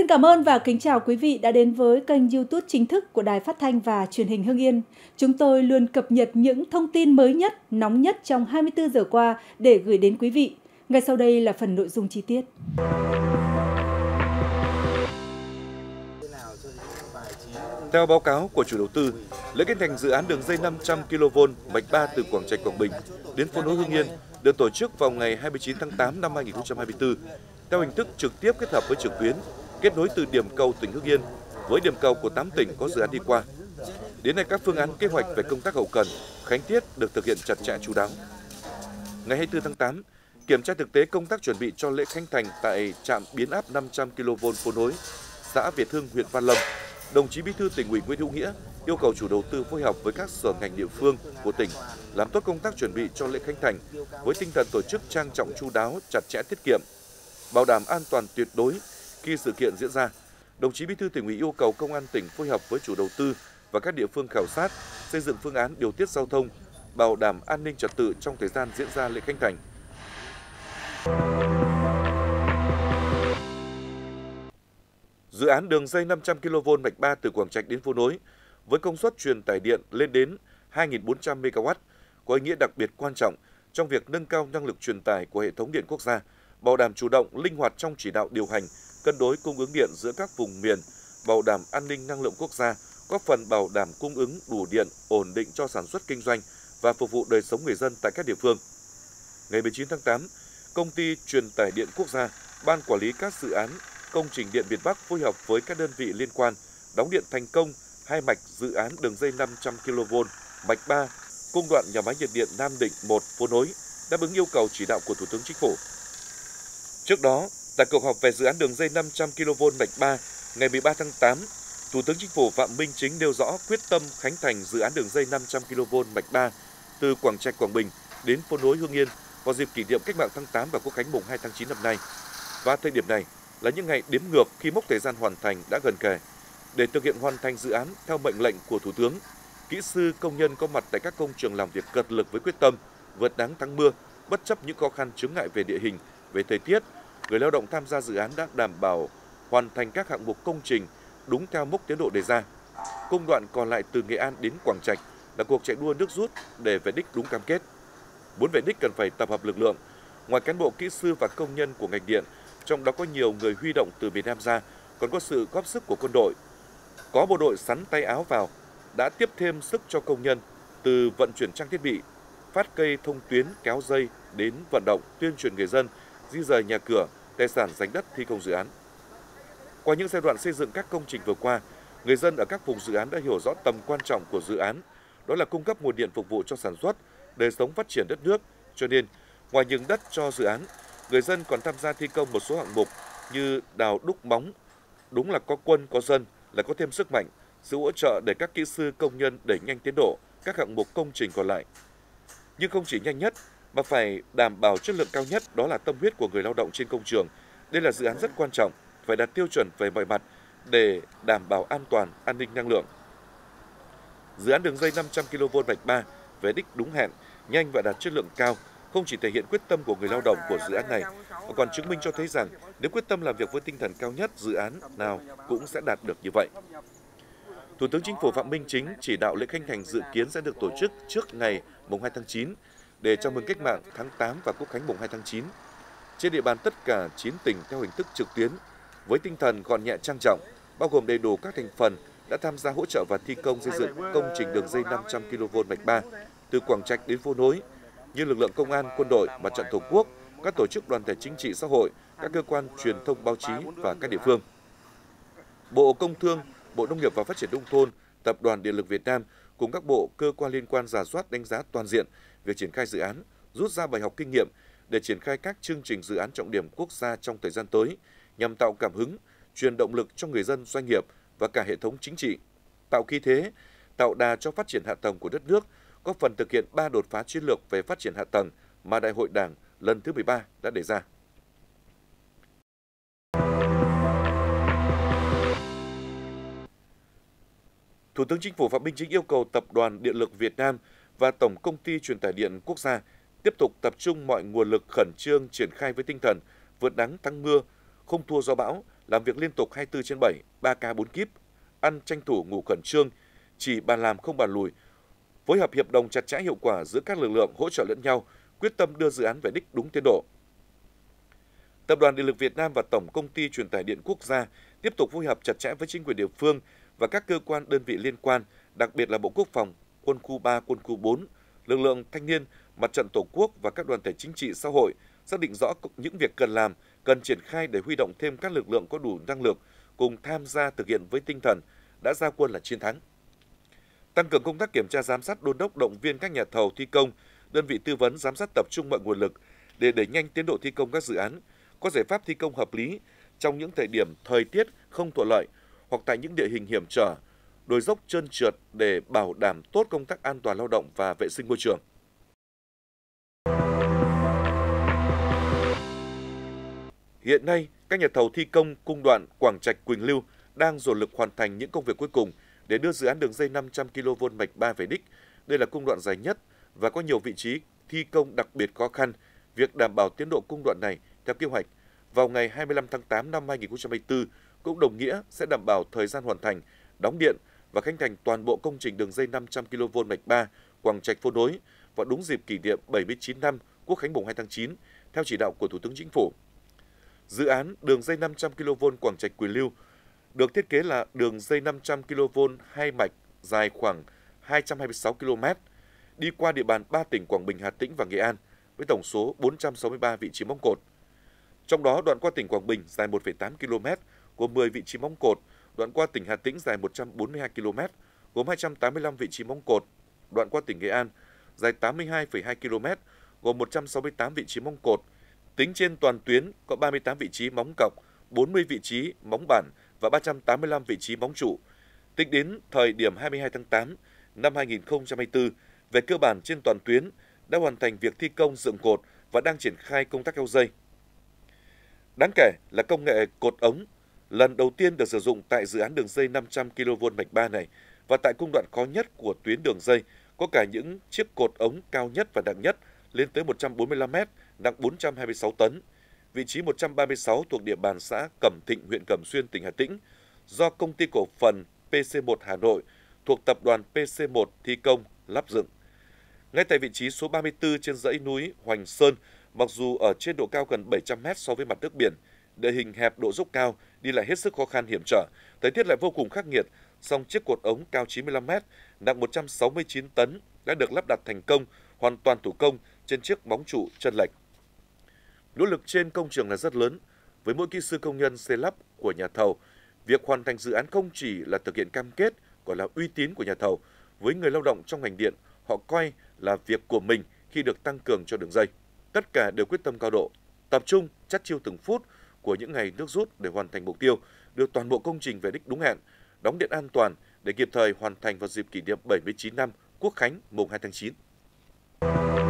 cảm ơn và kính chào quý vị đã đến với kênh YouTube chính thức của Đài Phát thanh và Truyền hình Hưng Yên. Chúng tôi luôn cập nhật những thông tin mới nhất, nóng nhất trong 24 giờ qua để gửi đến quý vị. Ngay sau đây là phần nội dung chi tiết. Theo báo cáo của chủ đầu tư, lễ khánh thành dự án đường dây 500 kV mạch 3 từ Quảng Trạch, Quảng Bình đến phố nối Hưng Yên được tổ chức vào ngày 29 tháng 8 năm 2024 theo hình thức trực tiếp kết hợp với trực tuyến, kết nối từ điểm cầu tỉnh Hưng Yên với điểm cầu của 8 tỉnh có dự án đi qua. Đến nay các phương án kế hoạch về công tác hậu cần, khánh tiết được thực hiện chặt chẽ chu đáo. Ngày 24 tháng 8, kiểm tra thực tế công tác chuẩn bị cho lễ khánh thành tại trạm biến áp 500 kV phố nối, xã Việt Hưng, huyện Văn Lâm, đồng chí Bí thư Tỉnh ủy Nguyễn Hữu Nghĩa yêu cầu chủ đầu tư phối hợp với các sở ngành địa phương của tỉnh làm tốt công tác chuẩn bị cho lễ khánh thành với tinh thần tổ chức trang trọng chu đáo, chặt chẽ, tiết kiệm, bảo đảm an toàn tuyệt đối khi sự kiện diễn ra. Đồng chí Bí thư Tỉnh ủy yêu cầu Công an tỉnh phối hợp với chủ đầu tư và các địa phương khảo sát, xây dựng phương án điều tiết giao thông, bảo đảm an ninh trật tự trong thời gian diễn ra lễ khánh thành. Dự án đường dây 500 kV mạch 3 từ Quảng Trạch đến phố nối với công suất truyền tải điện lên đến 2.400 MW có ý nghĩa đặc biệt quan trọng trong việc nâng cao năng lực truyền tải của hệ thống điện quốc gia, bảo đảm chủ động, linh hoạt trong chỉ đạo điều hành, cân đối cung ứng điện giữa các vùng miền, bảo đảm an ninh năng lượng quốc gia, góp phần bảo đảm cung ứng đủ điện, ổn định cho sản xuất kinh doanh và phục vụ đời sống người dân tại các địa phương. Ngày 19 tháng 8, Công ty Truyền tải điện quốc gia, Ban quản lý các dự án công trình điện Việt Bắc phối hợp với các đơn vị liên quan đóng điện thành công hai mạch dự án đường dây 500 kV mạch 3 cung đoạn nhà máy nhiệt điện Nam Định 1 phố nối, đáp ứng yêu cầu chỉ đạo của Thủ tướng Chính phủ. Trước đó, tại cuộc họp về dự án đường dây 500 kV mạch 3 ngày 13 tháng 8, Thủ tướng Chính phủ Phạm Minh Chính nêu rõ quyết tâm khánh thành dự án đường dây 500 kV mạch 3 từ Quảng Trạch, Quảng Bình đến phố nối Hưng Yên vào dịp kỷ niệm Cách mạng tháng 8 và Quốc khánh mùng 2 tháng 9 năm nay. Và thời điểm này là những ngày đếm ngược khi mốc thời gian hoàn thành đã gần kề. Để thực hiện hoàn thành dự án theo mệnh lệnh của Thủ tướng, kỹ sư công nhân có mặt tại các công trường làm việc cật lực với quyết tâm vượt nắng thắng mưa, bất chấp những khó khăn chướng ngại về địa hình, về thời tiết. Người lao động tham gia dự án đã đảm bảo hoàn thành các hạng mục công trình đúng theo mốc tiến độ đề ra. Công đoạn còn lại từ Nghệ An đến Quảng Trạch là cuộc chạy đua nước rút để về đích đúng cam kết. Muốn về đích cần phải tập hợp lực lượng. Ngoài cán bộ kỹ sư và công nhân của ngành điện, trong đó có nhiều người huy động từ miền Nam ra, còn có sự góp sức của quân đội. Có bộ đội sắn tay áo vào, đã tiếp thêm sức cho công nhân từ vận chuyển trang thiết bị, phát cây thông tuyến kéo dây đến vận động tuyên truyền người dân di rời nhà cửa, tài sản giành đất thi công dự án. Qua những giai đoạn xây dựng các công trình vừa qua, người dân ở các vùng dự án đã hiểu rõ tầm quan trọng của dự án, đó là cung cấp nguồn điện phục vụ cho sản xuất, đời sống phát triển đất nước. Cho nên, ngoài nhường đất cho dự án, người dân còn tham gia thi công một số hạng mục như đào đúc móng. Đúng là có quân, có dân là có thêm sức mạnh, sự hỗ trợ để các kỹ sư công nhân đẩy nhanh tiến độ các hạng mục công trình còn lại. Nhưng không chỉ nhanh nhất mà phải đảm bảo chất lượng cao nhất, đó là tâm huyết của người lao động trên công trường. Đây là dự án rất quan trọng, phải đạt tiêu chuẩn về mọi mặt để đảm bảo an toàn, an ninh năng lượng. Dự án đường dây 500 kV mạch 3 về đích đúng hẹn, nhanh và đạt chất lượng cao, không chỉ thể hiện quyết tâm của người lao động của dự án này, mà còn chứng minh cho thấy rằng nếu quyết tâm làm việc với tinh thần cao nhất, dự án nào cũng sẽ đạt được như vậy. Thủ tướng Chính phủ Phạm Minh Chính chỉ đạo lễ khánh thành dự kiến sẽ được tổ chức trước ngày mùng 2 tháng 9 để chào mừng Cách mạng tháng 8 và Quốc khánh mùng 2 tháng 9. Trên địa bàn tất cả 9 tỉnh theo hình thức trực tuyến, với tinh thần gọn nhẹ trang trọng, bao gồm đầy đủ các thành phần đã tham gia hỗ trợ và thi công xây dựng công trình đường dây 500 kV mạch 3 từ Quảng Trạch đến phố nối, như lực lượng công an, quân đội, Mặt trận Tổ quốc, các tổ chức đoàn thể chính trị xã hội, các cơ quan truyền thông báo chí và các địa phương. Bộ Công Thương, Bộ Nông nghiệp và Phát triển nông thôn, Tập đoàn Điện lực Việt Nam cùng các bộ cơ quan liên quan rà soát đánh giá toàn diện việc triển khai dự án, rút ra bài học kinh nghiệm để triển khai các chương trình dự án trọng điểm quốc gia trong thời gian tới nhằm tạo cảm hứng, truyền động lực cho người dân, doanh nghiệp và cả hệ thống chính trị, tạo khí thế, tạo đà cho phát triển hạ tầng của đất nước, góp phần thực hiện 3 đột phá chiến lược về phát triển hạ tầng mà Đại hội Đảng lần thứ 13 đã đề ra. Thủ tướng Chính phủ Phạm Minh Chính yêu cầu Tập đoàn Điện lực Việt Nam và Tổng Công ty Truyền tải điện Quốc gia tiếp tục tập trung mọi nguồn lực khẩn trương triển khai với tinh thần vượt nắng thắng mưa, không thua gió bão, làm việc liên tục 24/7, 3K 4 kíp, ăn tranh thủ ngủ khẩn trương, chỉ bàn làm không bàn lùi, phối hợp hiệp đồng chặt chẽ hiệu quả giữa các lực lượng hỗ trợ lẫn nhau, quyết tâm đưa dự án về đích đúng tiến độ. Tập đoàn Điện lực Việt Nam và Tổng Công ty Truyền tải điện Quốc gia tiếp tục phối hợp chặt chẽ với chính quyền địa phương và các cơ quan đơn vị liên quan, đặc biệt là Bộ Quốc phòng, Quân khu 3, Quân khu 4, lực lượng thanh niên, Mặt trận Tổ quốc và các đoàn thể chính trị xã hội, xác định rõ những việc cần làm, cần triển khai để huy động thêm các lực lượng có đủ năng lực cùng tham gia thực hiện với tinh thần đã ra quân là chiến thắng. Tăng cường công tác kiểm tra giám sát, đôn đốc, động viên các nhà thầu thi công, đơn vị tư vấn giám sát tập trung mọi nguồn lực để đẩy nhanh tiến độ thi công các dự án, có giải pháp thi công hợp lý trong những thời điểm thời tiết không thuận lợi hoặc tại những địa hình hiểm trở, đồi dốc trơn trượt để bảo đảm tốt công tác an toàn lao động và vệ sinh môi trường. Hiện nay, các nhà thầu thi công cung đoạn Quảng Trạch - Quỳnh Lưu đang dồn lực hoàn thành những công việc cuối cùng để đưa dự án đường dây 500 kV mạch 3 về đích. Đây là cung đoạn dài nhất và có nhiều vị trí thi công đặc biệt khó khăn. Việc đảm bảo tiến độ cung đoạn này theo kế hoạch vào ngày 25 tháng 8 năm 2024 cũng đồng nghĩa sẽ đảm bảo thời gian hoàn thành, đóng điện và khánh thành toàn bộ công trình đường dây 500 kV mạch 3 Quảng Trạch - Phố Nối và đúng dịp kỷ niệm 79 năm Quốc khánh mùng 2 tháng 9 theo chỉ đạo của Thủ tướng Chính phủ. Dự án đường dây 500 kV Quảng Trạch - Quỳnh Lưu được thiết kế là đường dây 500 kV hai mạch dài khoảng 226 km, đi qua địa bàn 3 tỉnh Quảng Bình, Hà Tĩnh và Nghệ An với tổng số 463 vị trí móng cột. Trong đó, đoạn qua tỉnh Quảng Bình dài 1,8 km, gồm 10 vị trí móng cột, đoạn qua tỉnh Hà Tĩnh dài 142 km, gồm 285 vị trí móng cột, đoạn qua tỉnh Nghệ An dài 82,2 km, gồm 168 vị trí móng cột. Tính trên toàn tuyến có 38 vị trí móng cọc, 40 vị trí móng bản và 385 vị trí móng trụ. Tính đến thời điểm 22 tháng 8 năm 2024, về cơ bản trên toàn tuyến đã hoàn thành việc thi công dựng cột và đang triển khai công tác keo dây. Đáng kể là công nghệ cột ống lần đầu tiên được sử dụng tại dự án đường dây 500 kV mạch 3 này và tại cung đoạn khó nhất của tuyến đường dây có cả những chiếc cột ống cao nhất và nặng nhất lên tới 145 m, nặng 426 tấn. Vị trí 136 thuộc địa bàn xã Cẩm Thịnh, huyện Cẩm Xuyên, tỉnh Hà Tĩnh, do Công ty Cổ phần PC1 Hà Nội thuộc Tập đoàn PC1 thi công, lắp dựng. Ngay tại vị trí số 34 trên dãy núi Hoành Sơn, mặc dù ở trên độ cao gần 700 m so với mặt nước biển, địa hình hẹp, độ dốc cao, đi lại hết sức khó khăn hiểm trở, thời tiết lại vô cùng khắc nghiệt, song chiếc cột ống cao 95 m, nặng 169 tấn đã được lắp đặt thành công, hoàn toàn thủ công trên chiếc móng trụ chân lệch. Nỗ lực trên công trường là rất lớn, với mỗi kỹ sư công nhân xây lắp của nhà thầu, việc hoàn thành dự án không chỉ là thực hiện cam kết, còn là uy tín của nhà thầu. Với người lao động trong ngành điện, họ coi là việc của mình khi được tăng cường cho đường dây. Tất cả đều quyết tâm cao độ, tập trung, chắt chiu từng phút của những ngày nước rút để hoàn thành mục tiêu, đưa toàn bộ công trình về đích đúng hẹn, đóng điện an toàn để kịp thời hoàn thành vào dịp kỷ niệm 79 năm Quốc khánh mùng 2 tháng 9.